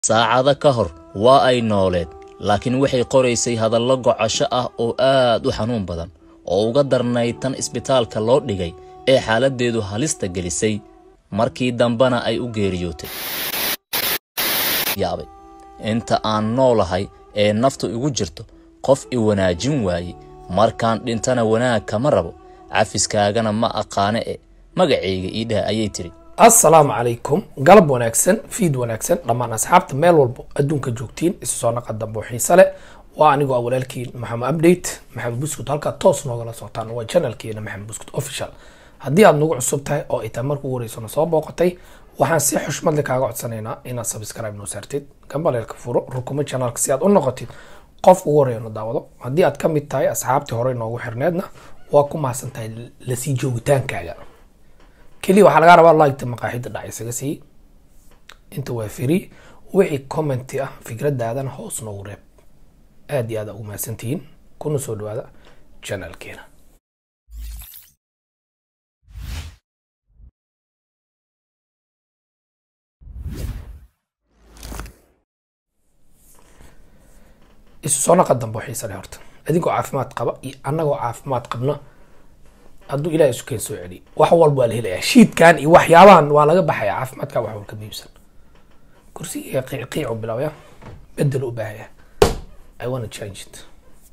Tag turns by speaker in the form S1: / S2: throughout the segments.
S1: saacada ka hor waa ay nooleed laakiin waxay qoraysay hadallo gocasho ah oo aad u xanuun badan oo uga darnay tan isbitaalka loo dhigay ee xaaladeedu halista gelisay markii dambana ay u geeriyootay yaabay inta aan noolahay ee naftu igu jirto qof i wanaajin waayey markaan dhintana wanaag kama rabo cafiskaagana ma aqaane magacayga ii dhaha ayay tiri.
S2: السلام عليكم قلب وناكسن فيد وناكسن لما أصحابت ميل والبو أدونك جوكتين إسسونا قدام بوحي سالة وأنيقو أولالكي محمد أبديت محمد بوسكوت هالكا توس نوغلا سوطان هو channel كينا محمد بوسكوت أوفيشال هدي عاد نوغو عصوبتاي أو إتامركو وريسونا صواب وقتاي وحان سي حشمد لك عقعد سنينا إنا سبسكرايب نوسارتيد قنبالي الكفورو ركومي channel كسياد ونغطيد قف وريونا داودو هدي عاد كمي تاي أصحابتي هوري نوغو حرنادنا واكو محسن تاي لسي جوغتان كاغا كلي waxaa laga rabaa like maqaaxida dhacaysaga si inta waa free wixii comment ah fikradaadana hoos noogu reeb aad iyo aad ugu mahadsantiin kuna soo dhawaada channelkeena isu soo naqadan booxiisana horta adinkoo caafimaad qaba iyo annagoo caafimaad qabna هادو إلى يسكن سعودي وحول بالهلا شيت كان يوحيابان ولا جبح يا عف ما تكون وحول كبيبسن كرسي قيع بلاويا بدلوا بها I want to change it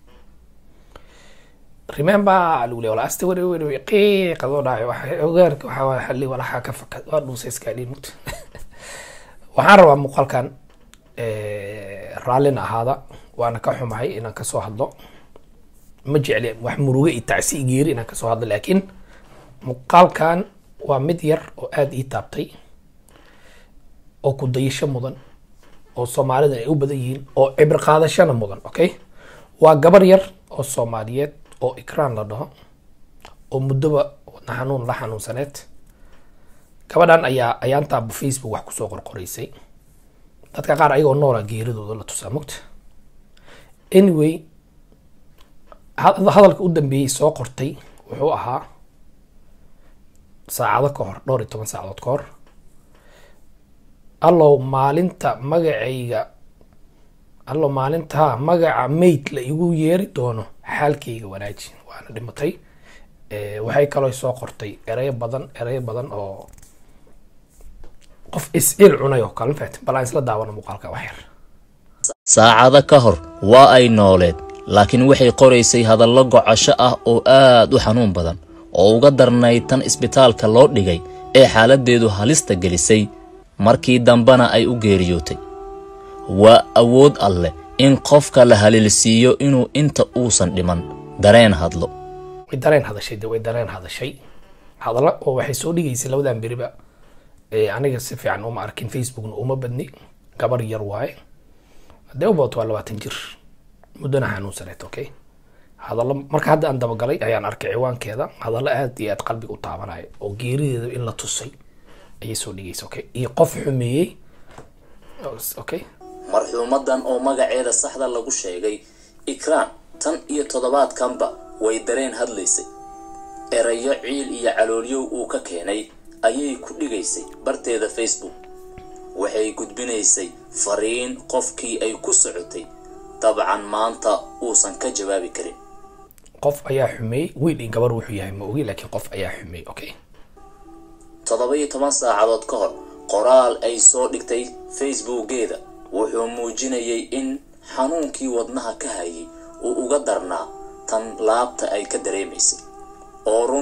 S2: remember الأولى ولا استوري وقيع قضوا داعي وغيرك وحاول حلي ولا حاجة فكت وارد وسيس قاعدين مت وحاروا مقال كان رالنا هذا وأنا كحوم هاي إن كسوه الله مجعل وحمروه التعسي جيري إنك سو هذا لكن مقال كان ومدير وآد إتابتي أو كديش مدن أو صومالي أو بديين أو إبرق هذا شان مدن أوكي وجبرير أو صوماليات أو إكران لده أو مدبا نحنون لحنون سنة كمان أيام تاب فيسبوك وحكو سوق القريسي تتكاقار أيو نورا جيري دولة تسامكت anyway hadalka u dambeeyay soo qortay wuxuu ahaa saacado ka hor 12 saacadood ka hor allow maalinta magaca mayd la igu yeeri doono xaalkayga wanaaji waana dhimatay waxay kaloo soo qortay ereyo badan oo qof is'il cunay oo kale faat bal isla daawana muuqaalka wax yar
S1: saacada ka hor waa ay nooleed laakiin waxay qoraysay hadallo gocasho ah oo aad u xanuun badan oo uga darnay tan isbitaalka loo dhigay ee xaaladeedu halista gelisay markii dambana ay u geeriyootay waa awood alle in qofka la halilsiiyo inuu inta uusan dhiman dareen hadlo
S2: way dareen hadashay hadalla oo waxay soo dhigaysay labadan beriba aniga si fiican uma arkin facebookna uma badni gabar yar waay hadee u booto 20 jir مدن حنون سنة أوكي هذا الله مركز هذا عند بقالي يعني أركع عوان كذا هذا لا أدي قلبي قطعنا هاي وجيري إلا تصي أي سوني جيس أوكي يقف حمي أوكي
S1: مرحومة أو مجا عيد الصحة اللي قش شيء إكرام تن يتضبط كمبا ويدرين هاد ليسي الرجال عيل يعلوليو وككيني أي كل جيسي برتي ذا فيسبوك وحي قد بنيسي فرين قفكي أي كسرتي طبعا maanta uusan ka jawaabi karin
S2: qof ayaa xumay wiil in gabar wuxuu yahay ma ogi laakiin qof ayaa xumay okay
S1: 17 saacadood ka hor qoraal ay soo dhigtay facebookeeda wuxuu muujinayay in xanuunkii wadnaha ka hayay uu uga darnaa tan laabta ay ka dareemaysay oo run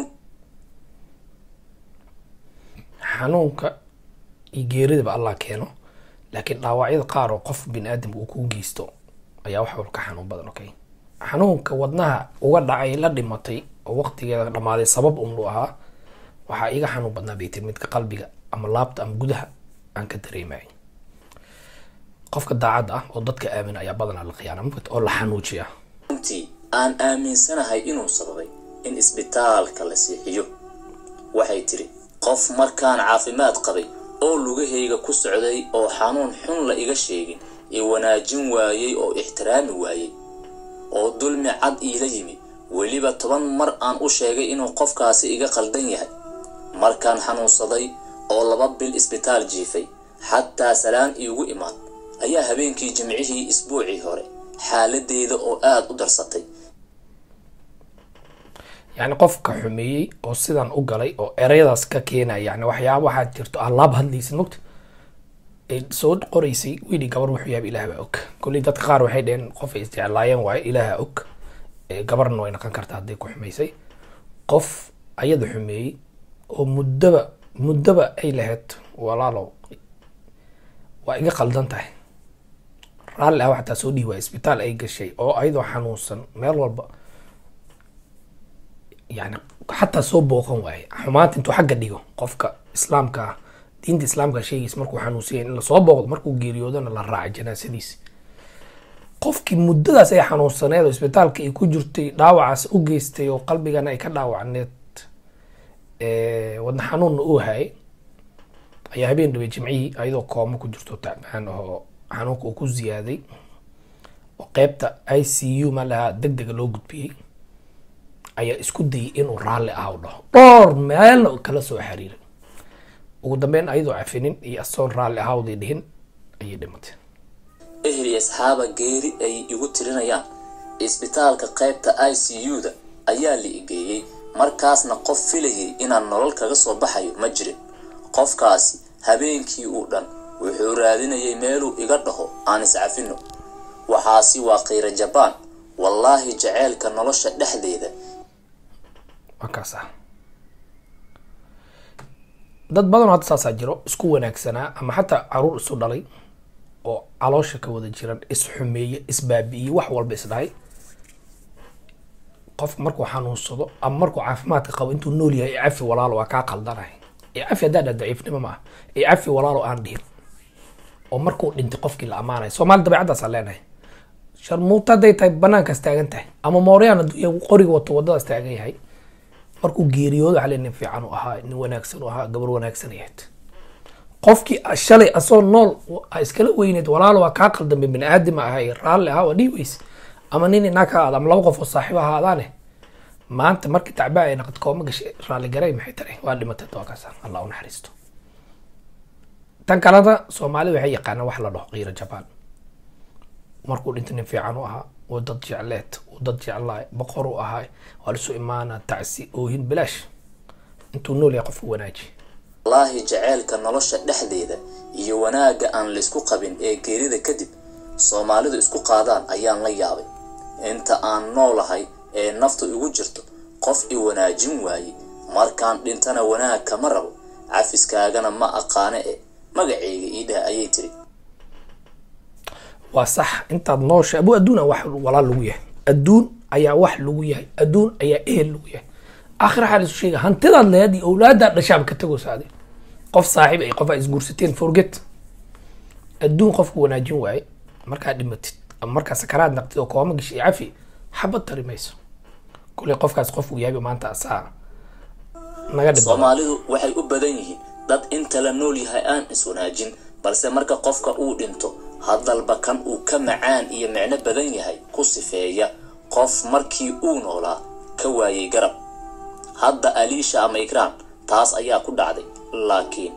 S2: xanuunka geerida Allah keeno laakiin dhaawacyada qaar oo qof bin aadam uu ku geysto ayaa wax walka xanuun badan okay xanuunka wadnaha uga dhacay la dhimatay oo waqtigeeda dhamaaday sabab uu ahaa waxa iga xanuun badnaa bay midka qalbiga ama laabta ama gudaha aan ka dareemay qofka daacad ah oo dadka aamin ayaa badan la khiyaano oo la xanuujiya
S1: intii aan aaminsanahay inuu sababay in isbitaalka la siixiyo waxay tiri qof markaan caafimaad qabay oo lugahayga ku socday oo xanuun xun la iga sheegin wanaajin waayay oo ixtiraami waayay oo dulmi cad ila yimi waliba 10 mar aan u sheegay inuu qofkaasi iga qaldan yahay markaan xanuunsaday oo 2 bil isbitaal jiifay xataa salaan iigu imaan ayaa habeenkii jimcihii isbuucii hore xaaladeeda oo aad u darsatay.
S2: يعني qofka xumeeyay oo sidan u galay oo ereyadaas ka keenay yani waxyaabo waxa jirto allaab hadlaysan mugta ay soo qoraysay wiili gabar wuxuu yahay ilaahay baa og kulli dad qaar waxay dheen qof ay isticmaalayeen waa ilaahay og gabarna way noqon kartaa haday ku xumeysay qof ayada xumeeyay oo muddaba ay lahayd walaalo waa iga qaldan tahay raalli ah waxaa soo dhiibay isbitaal ay gashay oo ayadoo xanuunsan meel walba يعني حتى soo booqan waaye xumaanta intuu xagga dhigo qofka islaamka diinta islaamka sheegaysa markuu xanuunsan in la soo booqdo markuu geeriyoodana la raaco janaasadiisa qofkii muddadaas ay xanuunsaneed oo isbitaalka ay ku jirtay dhaawacaas u geystay oo qalbigana ay ka dhaawacneed wadna xanuunna uu hayay ayaa habeen dhawey jimcihii ayadoo kooma ku jirto tacbaan oo xanuunka uu ku ziyaaday oo qaybta ICU ma laha degdega loo gudbiyey ayaa isku dayay inuu raalli ah u dhaho dhowr meel kala soo xiriiray ugu dambeyn ayadoo cafinin iyo asoon raalli ahawday dhihin ayay dhimatay.
S1: ehli asxaaba geeri ay igu tirinayaan isbitaalka qaybta ICU-da ayaa la igeeyay markaasna qof filayay inaan nolol kaga soo baxayo ma jirin. qofkaasi habeenkii uu dhan wuxuu raadinayay meeluu iga dhaho aan iscafino. waxaasi waa khayra jabaan wallaahi jaceelka nolosha dhexdeeda
S2: markaasa dad badan hadda saasaa jiro isku wanaagsanaa ama xataa caruur isu dhalay oo caloosha ka wada jiran isxumeeye isbaabi'iyey wax walba isdhahay qof markuu xanuunsado ama markuu caafimaadka qabo intuu nool yahay cafi walaalo waa kaa qaldanahay cafi haddaa daciifnimo ma ah cafi walaalo aan dhihin oo markuu dhintay qofkii la amaanayo Soomaali dabeecadaasaa leenahay sharmuuta haday tahay banaankaas taagan tahay ama mooryaan hadduu qoriga wato wadadaas taagan yahay markuu geeriyoodo waxaa nin fiican u ahaa nin wanaagsan u ahaa gabar wanaagsan ayayd qofkii shalay asoo nool iskala weyneed walaalo waa kaa qaldamay bini aadam ahay raalli ahaa waa dhiibays ama nin inaa ka aada ama laba qof oo saaxiib ahaadaane maanta markii tacbaa ay naqad kooma gashay raalli garay maxay taray waa dhimatay doonkaas Allah u naxariisto. tan kalada Soomaalidu waxay yaqaanaan wax la dhaho qiiro jabaan markuu dhintay nin fiican u ahaa oo dad jecleed oo dad jeclaay boqor u ahaa waa la soo imaana tacsi oohin bilaash intuu nool yahay qofku wanaaji.
S1: wallaahi jaceelka nolosha dhexdeeda iyo wanaaga aan la isku qabin ee geerida kadib Soomaalidu isku qaadaan ayaan la yaabay. inta aan noolahay ee naftu igu jirto qof i wanaajin waayey markaan dhintana wanaag kama rabo cafiskaagana ma aqaane magacayga iidha ayay tiri.
S2: waa sax intaad noosha abu adduun wax wala lagu yahay adduun ayaa wax lagu yahay adduun ayaa ehel lagu yahay aakhir xalis sheega hantidaad leeyahay awlaadaad dhashaab ka tago saade qof saaxiib ay qof is guursateen forget adduun qofku wanaajin waay markaa dhimatid ama markaa sakaraad naqtid oo kooma gashay cafi xabad tarimayso kulli qofkaas qof uu yahay maanta asaa naga dhib.
S1: Soomaalidu waxay u badan yihiin dad inta la nool yahay aan is wanaajin balse marka qofka uu dhinto hadalba kan uu ka macaan iyo macno badan yahay ku sifeeya qof markii uu noolaa ka waayay garab. hadda Aliisha ama Ikraan taas ayaa ku dhacday laakiin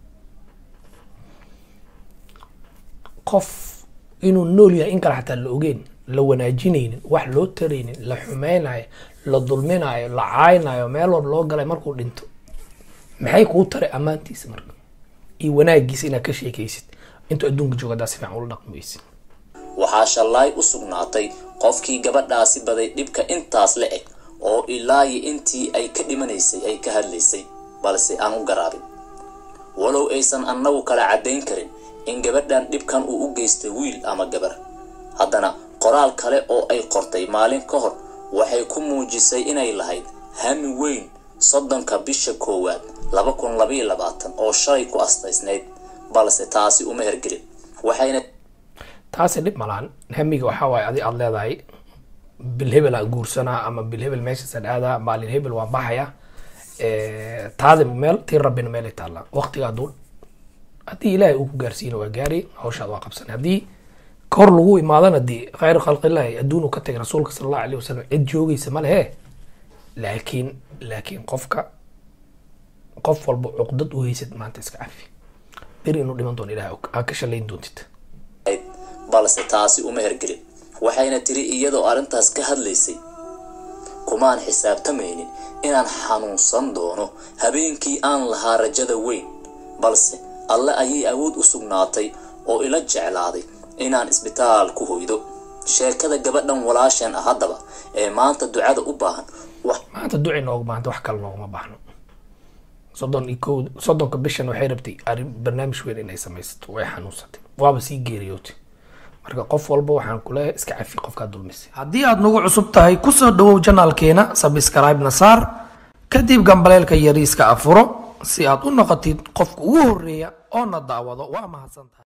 S2: qof inuu nool yahay in kala xataa la ogeyn la wanaajinaynin wax loo taraynin la xumaynayo la dulminayo la caaynayo meel walba loo galay markuu dhinto maxay kuu taray amaantiisa marka iyo wanaagiisa inaad ka sheekaysid intuu adduunka jooga daa si fiican ula dhaqmaysid.
S1: waxaa shalay u sugnaatay qofkii gabadhaasi baday dhibka intaas la eg oo ilaa intii ay ka dhimanaysay ay ka hadlaysay balse aan u garaabin walow aysan annagu kala cadeyn karin in gabadhan dhibkan uu u geystay wiil ama gabar. haddana qoraal kale oo ay qortay maalin ka hor waxay ku muujisay inay lahayd hami weyn 30 bisha koowaad 2022 oo shalay ku astaysnayd balse taasi uma hergelin. waxayna
S2: taasi dhib malaan hamiga waxa waay aad leedahay bil hebel aan guursanaa ama bil hebel meesha sadaada maalin hebel waa baxaya taadi meel tii rabbina meel taala waqtiga duul hadii ilaahay uu ku gaarsiino waa gaari hawshaad waa qabsan hadii kor lagu imaadana di khayr khalqillahi adduunu ka tagay rasuulka sallallahu alayhi wasallam cid joogaysa ma lehe laakiin qof walba uqdad u haysad maanta iska cafi beri inuu dhiman doono ilaahay ka shalayn doontid.
S1: balse taasi uma hergelin. waxayna tiri iyadoo arrintaas ka hadlaysay, kumaan xisaabtamaynin inaan xanuunsan doono habeenkii aan lahaa rajada weyn, balse alle ayay awood u sugnaatay oo ila jeclaaday inaan isbitaal ku hoydo. sheekada gabadhan walaasheen ah haddaba ee maanta ducada u baahan
S2: maanta duci noogu baahanta wax kale nooguma baahno. 31 bishan waxay rabtay barnaamij weyn inay samaysato, way xanuunsatay, waaba sii geeriyootay. marka qof walba waxaan ku leeyahay iska cafi qofka dulmisay. haddii aad nagu cusub tahay ku soo dhawow channelkeena, subscribe na saar, kadib gambaleelka yariiska afuro si aad u noqotid qofka ugu horeeya oo na daawado. waa mahadsantahay.